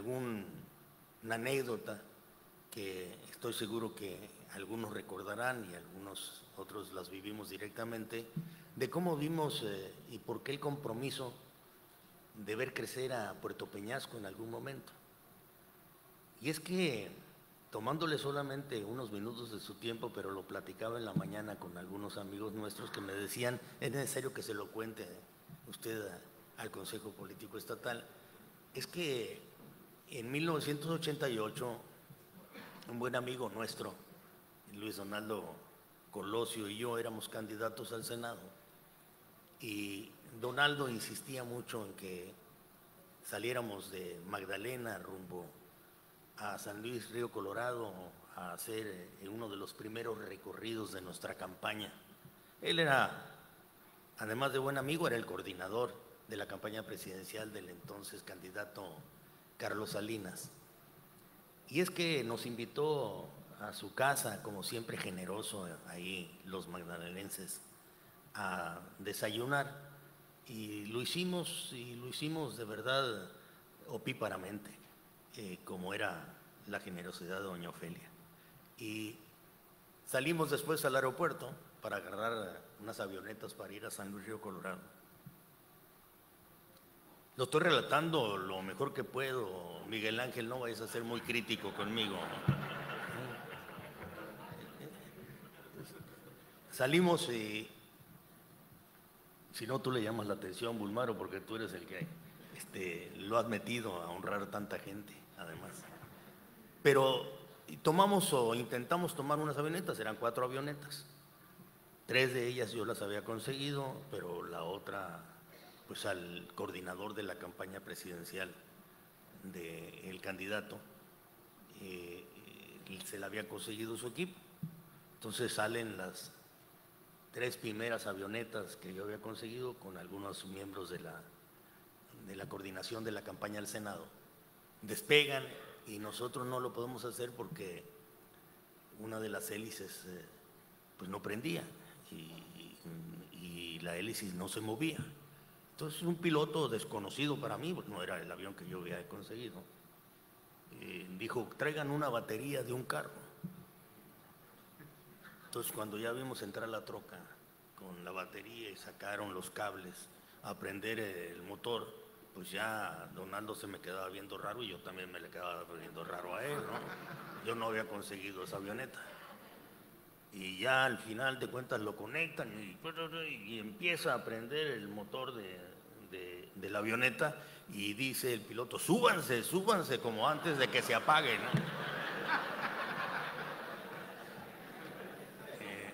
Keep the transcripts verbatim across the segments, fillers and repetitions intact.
alguna anécdota que estoy seguro que algunos recordarán y algunos otros las vivimos directamente, de cómo vimos eh, y por qué el compromiso de ver crecer a Puerto Peñasco en algún momento. Y es que, tomándole solamente unos minutos de su tiempo, pero lo platicaba en la mañana con algunos amigos nuestros que me decían, es necesario que se lo cuente usted a, al Consejo Político Estatal, es que en mil novecientos ochenta y ocho un buen amigo nuestro, Luis Donaldo Colosio, y yo éramos candidatos al Senado, y Donaldo insistía mucho en que saliéramos de Magdalena rumbo a San Luis Río Colorado a hacer uno de los primeros recorridos de nuestra campaña. Él era, además de buen amigo, era el coordinador de la campaña presidencial del entonces candidato Carlos Salinas. Y es que nos invitó a su casa, como siempre generoso, ahí los magdalenenses, a desayunar. Y lo hicimos, y lo hicimos de verdad opíparamente, eh, como era la generosidad de doña Ofelia. Y salimos después al aeropuerto para agarrar unas avionetas para ir a San Luis Río Colorado. Lo estoy relatando lo mejor que puedo, Miguel Ángel, no vayas a ser muy crítico conmigo. Salimos y, si no, tú le llamas la atención, Bulmaro, porque tú eres el que este, lo has metido a honrar a tanta gente, además. Pero tomamos o intentamos tomar unas avionetas, eran cuatro avionetas. Tres de ellas yo las había conseguido, pero la otra, pues al coordinador de la campaña presidencial del candidato, eh, se la había conseguido su equipo. Entonces salen las tres primeras avionetas que yo había conseguido con algunos miembros de la, de la coordinación de la campaña al Senado. Despegan y nosotros no lo podemos hacer porque una de las hélices eh, pues no prendía y, y la hélice no se movía. Entonces un piloto desconocido para mí, pues no era el avión que yo había conseguido, eh, dijo, traigan una batería de un carro. Entonces cuando ya vimos entrar la troca con la batería y sacaron los cables a prender el motor, pues ya Donaldo se me quedaba viendo raro y yo también me le quedaba viendo raro a él, ¿no? Yo no había conseguido esa avioneta. Y ya al final de cuentas lo conectan y, y empieza a prender el motor de, de, de la avioneta y dice el piloto, súbanse, súbanse como antes de que se apague, ¿no? eh,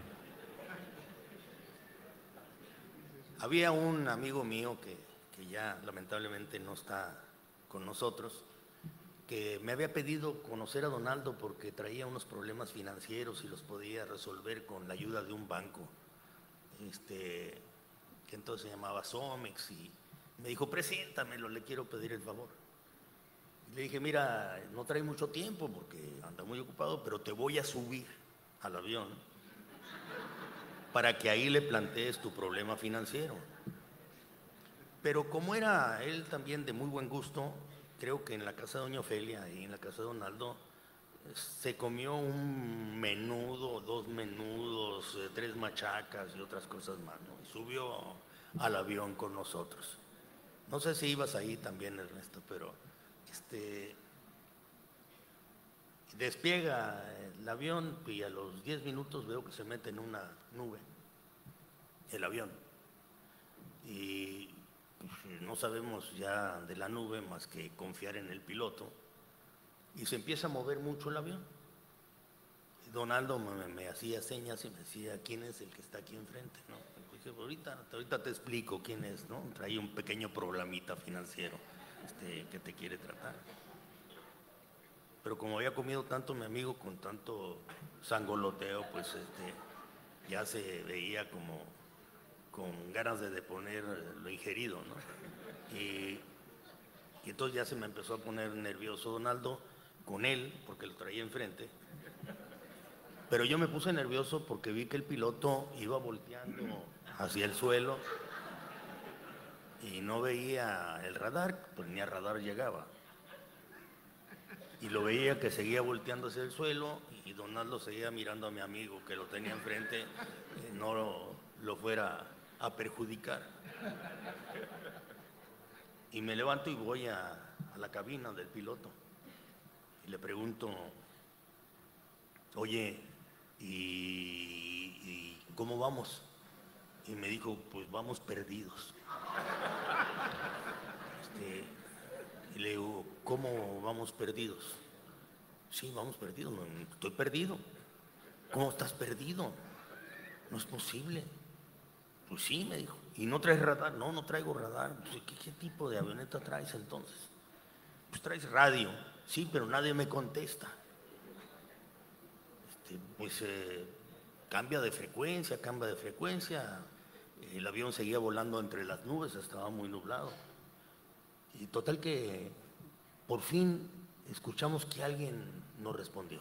había un amigo mío que, que ya lamentablemente no está con nosotros, que me había pedido conocer a Donaldo porque traía unos problemas financieros y los podía resolver con la ayuda de un banco, este, que entonces se llamaba Somex, y me dijo, preséntamelo, le quiero pedir el favor. Y le dije, mira, no trae mucho tiempo porque anda muy ocupado, pero te voy a subir al avión para que ahí le plantees tu problema financiero. Pero como era él también de muy buen gusto, creo que en la casa de doña Ofelia y en la casa de Donaldo se comió un menudo, dos menudos, eh, tres machacas y otras cosas más, ¿no? Y subió al avión con nosotros. No sé si ibas ahí también, Ernesto, pero este, despiega el avión y a los diez minutos veo que se mete en una nube el avión. Y pues, no sabemos ya de la nube más que confiar en el piloto, y se empieza a mover mucho el avión. Y Donaldo me, me hacía señas y me decía, ¿quién es el que está aquí enfrente? ¿No? Y dije, ahorita, ahorita te explico quién es, ¿no? Trae un pequeño problemita financiero este, que te quiere tratar. Pero como había comido tanto mi amigo con tanto sangoloteo, pues este, ya se veía como con ganas de deponer lo ingerido, ¿no? Y, y entonces ya se me empezó a poner nervioso Donaldo con él, porque lo traía enfrente. Pero yo me puse nervioso porque vi que el piloto iba volteando hacia el suelo y no veía el radar, pues ni a radar llegaba. lo veía que seguía volteando hacia el suelo y Donaldo seguía mirando a mi amigo que lo tenía enfrente, eh, no lo, lo fuera a perjudicar. Y me levanto y voy a, a la cabina del piloto y le pregunto, oye, ¿y, y cómo vamos? Y me dijo, pues vamos perdidos. Este, y le digo, ¿cómo vamos perdidos? Sí, vamos perdidos, no, estoy perdido. ¿Cómo estás perdido? No es posible. Pues sí, me dijo. ¿Y no traes radar? No, no traigo radar. Pues, ¿qué, ¿Qué tipo de avioneta traes entonces? Pues traes radio. Sí, pero nadie me contesta. Este, pues eh, cambia de frecuencia, cambia de frecuencia. El avión seguía volando entre las nubes, estaba muy nublado. Y total que por fin escuchamos que alguien nos respondió.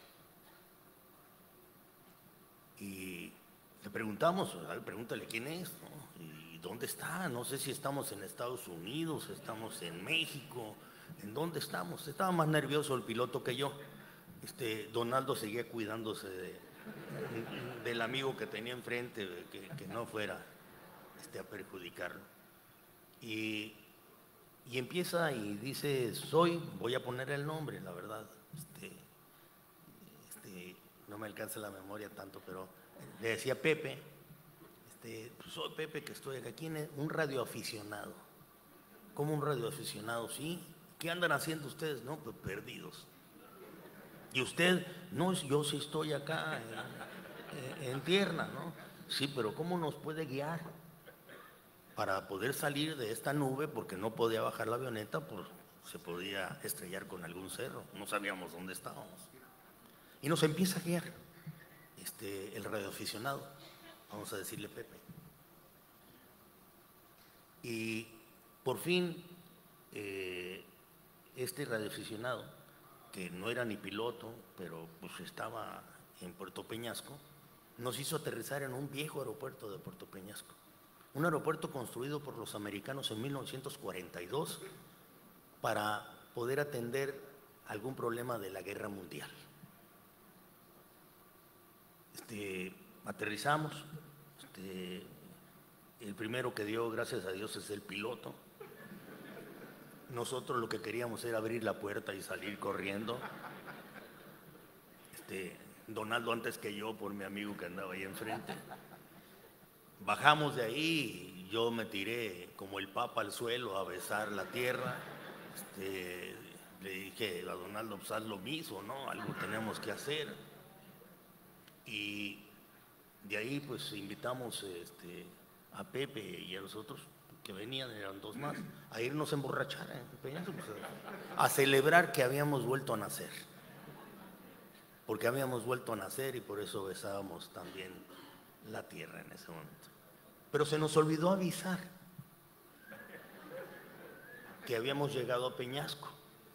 Y le preguntamos, a ver, pregúntale quién es, ¿no? ¿Y dónde está? No sé si estamos en Estados Unidos, estamos en México, ¿en dónde estamos? Estaba más nervioso el piloto que yo. Este, Donaldo seguía cuidándose de, del amigo que tenía enfrente, que, que no fuera este, a perjudicarlo. Y, y empieza y dice, soy, voy a poner el nombre, la verdad. Este, este, no me alcanza la memoria tanto, pero le decía Pepe, este, pues soy Pepe que estoy aquí, en un radioaficionado. ¿Cómo un radioaficionado? Sí. ¿Qué andan haciendo ustedes? No, pues perdidos. Y usted, no, yo sí estoy acá en, en tierra, ¿no? Sí, pero ¿cómo nos puede guiar para poder salir de esta nube? Porque no podía bajar la avioneta, pues se podía estrellar con algún cerro, no sabíamos dónde estábamos. Y nos empieza a guiar este, el radioaficionado, vamos a decirle Pepe. Y por fin, eh, este radioaficionado, que no era ni piloto, pero pues estaba en Puerto Peñasco, nos hizo aterrizar en un viejo aeropuerto de Puerto Peñasco. Un aeropuerto construido por los americanos en mil novecientos cuarenta y dos para poder atender algún problema de la guerra mundial. Este, aterrizamos, este, el primero que dio, gracias a Dios, es el piloto. Nosotros lo que queríamos era abrir la puerta y salir corriendo. Este, Donaldo antes que yo, por mi amigo que andaba ahí enfrente. Bajamos de ahí y yo me tiré como el papa al suelo a besar la tierra. Este, le dije a Donaldo, pues haz lo mismo, ¿no? Algo tenemos que hacer. Y de ahí pues invitamos este, a Pepe y a los otros que venían, eran dos más, a irnos a emborrachar en Peñasco, pues, a, a celebrar que habíamos vuelto a nacer. Porque habíamos vuelto a nacer y por eso besábamos también la tierra en ese momento. Pero se nos olvidó avisar que habíamos llegado a Peñasco.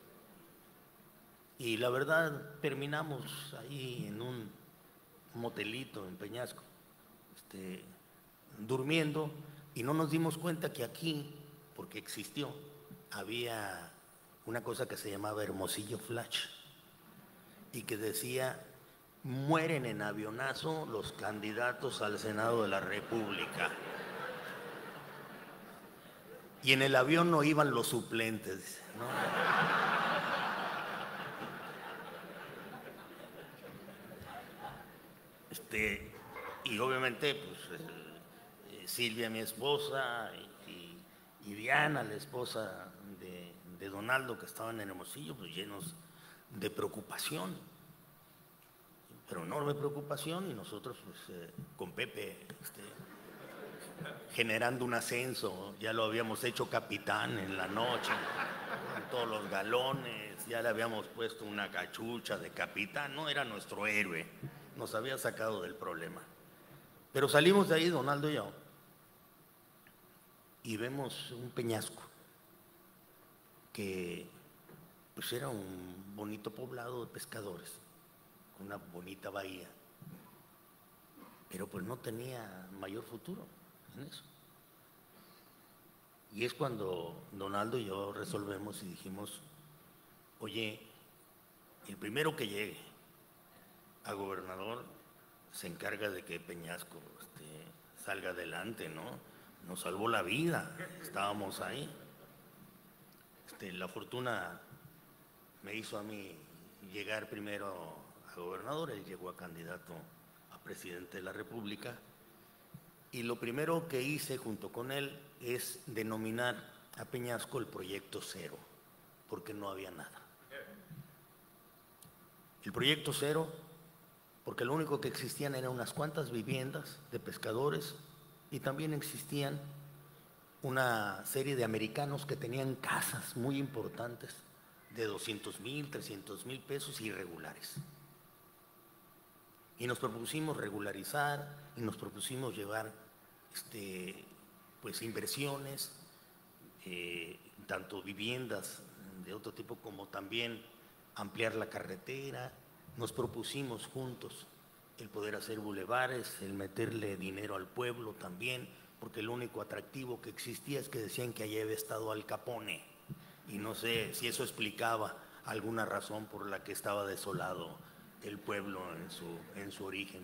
Y la verdad terminamos ahí en un motelito en Peñasco, este, durmiendo, y no nos dimos cuenta que aquí, porque existió, había una cosa que se llamaba Hermosillo Flash y que decía, mueren en avionazo los candidatos al Senado de la República. Y en el avión no iban los suplentes, ¿no? Este, y obviamente, pues, eh, Silvia, mi esposa, y, y, y Diana, la esposa de, de Donaldo, que estaban en Hermosillo, pues llenos de preocupación, pero enorme preocupación, y nosotros, pues, eh, con Pepe, este, generando un ascenso, ya lo habíamos hecho capitán en la noche, con todos los galones, ya le habíamos puesto una cachucha de capitán, no era nuestro héroe, nos había sacado del problema. Pero salimos de ahí, Donaldo y yo, y vemos un peñasco que pues era un bonito poblado de pescadores, con una bonita bahía, pero pues no tenía mayor futuro en eso. Y es cuando Donaldo y yo resolvemos y dijimos, oye, el primero que llegue a gobernador se encarga de que Peñasco este, salga adelante, ¿no? Nos salvó la vida, estábamos ahí. Este, la fortuna me hizo a mí llegar primero a gobernador, él llegó a candidato a presidente de la República, y lo primero que hice junto con él es denominar a Peñasco el Proyecto Cero, porque no había nada. El Proyecto Cero, porque lo único que existían eran unas cuantas viviendas de pescadores y también existían una serie de americanos que tenían casas muy importantes de doscientos mil, trescientos mil pesos irregulares. Y nos propusimos regularizar y nos propusimos llevar este, pues, inversiones, eh, tanto viviendas de otro tipo como también ampliar la carretera. Nos propusimos juntos el poder hacer bulevares, el meterle dinero al pueblo también, porque el único atractivo que existía es que decían que allí había estado Al Capone, y no sé si eso explicaba alguna razón por la que estaba desolado el pueblo en su, en su origen.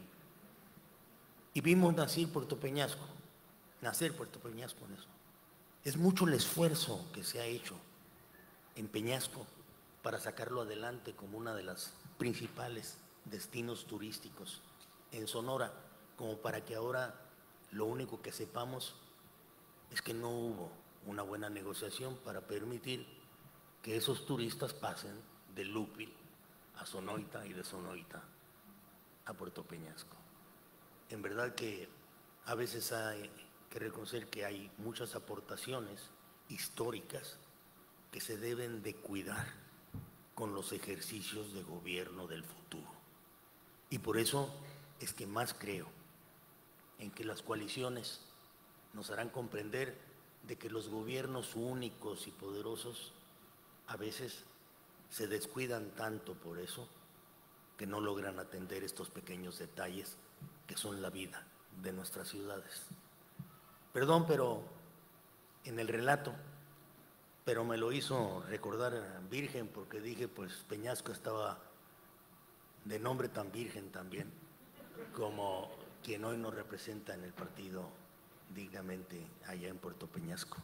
Y vimos nacer Puerto Peñasco, nacer Puerto Peñasco en eso. Es mucho el esfuerzo que se ha hecho en Peñasco para sacarlo adelante como una de las principales destinos turísticos en Sonora, como para que ahora lo único que sepamos es que no hubo una buena negociación para permitir que esos turistas pasen de Lúpil a Sonoita y de Sonoita a Puerto Peñasco. En verdad que a veces hay que reconocer que hay muchas aportaciones históricas que se deben de cuidar con los ejercicios de gobierno del futuro. Y por eso es que más creo en que las coaliciones nos harán comprender de que los gobiernos únicos y poderosos a veces se descuidan tanto por eso que no logran atender estos pequeños detalles que son la vida de nuestras ciudades. Perdón, pero en el relato, pero me lo hizo recordar virgen, porque dije, pues Peñasco estaba de nombre tan virgen también, como quien hoy nos representa en el partido dignamente allá en Puerto Peñasco.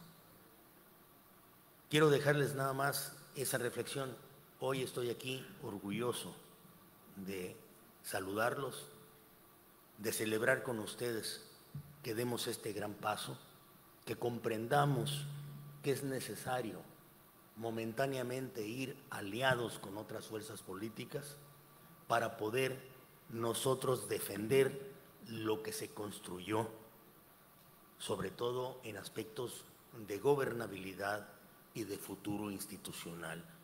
Quiero dejarles nada más esa reflexión. Hoy estoy aquí orgulloso de saludarlos, de celebrar con ustedes que demos este gran paso, que comprendamos que es necesario momentáneamente ir aliados con otras fuerzas políticas para poder nosotros defender lo que se construyó, sobre todo en aspectos de gobernabilidad y de futuro institucional